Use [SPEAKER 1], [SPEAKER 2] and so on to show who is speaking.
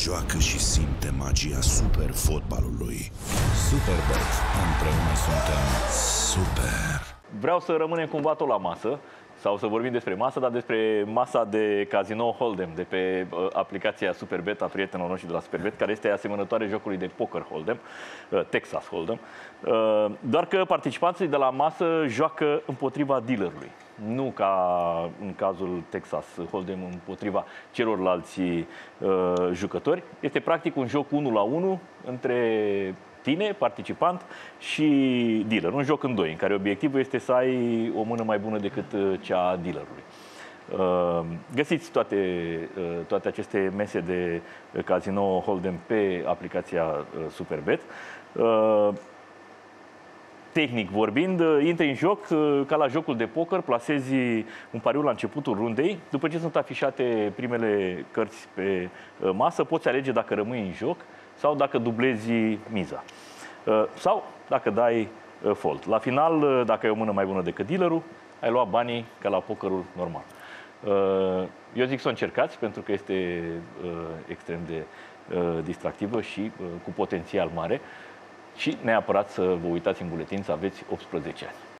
[SPEAKER 1] joacă și simte magia super fotbalului.
[SPEAKER 2] Superbet. Împreună suntem
[SPEAKER 1] Super!
[SPEAKER 3] Vreau să rămânem cumva tot la masă, sau să vorbim despre masă, dar despre masa de casino Hold'em, de pe aplicația Superbet a prietenilor noștri de la Superbet, care este asemănătoare jocului de poker Hold'em, Texas Hold'em, doar că participanții de la masă joacă împotriva dealerului. Nu ca în cazul Texas Hold'em împotriva celorlalți jucători. Este practic un joc 1 la 1 între tine, participant, și dealer. Un joc în doi, în care obiectivul este să ai o mână mai bună decât cea a dealerului. Găsiți toate aceste mese de casino Hold'em pe aplicația Superbet. Tehnic vorbind, intri în joc ca la jocul de poker, plasezi un pariu la începutul rundei. După ce sunt afișate primele cărți pe masă, poți alege dacă rămâi în joc sau dacă dublezi miza. Sau dacă dai fold. La final, dacă ai o mână mai bună decât dealerul, ai luat banii ca la pokerul normal. Eu zic să o încercați, pentru că este extrem de distractivă și cu potențial mare. Și neapărat să vă uitați în buletin să aveți 18 ani.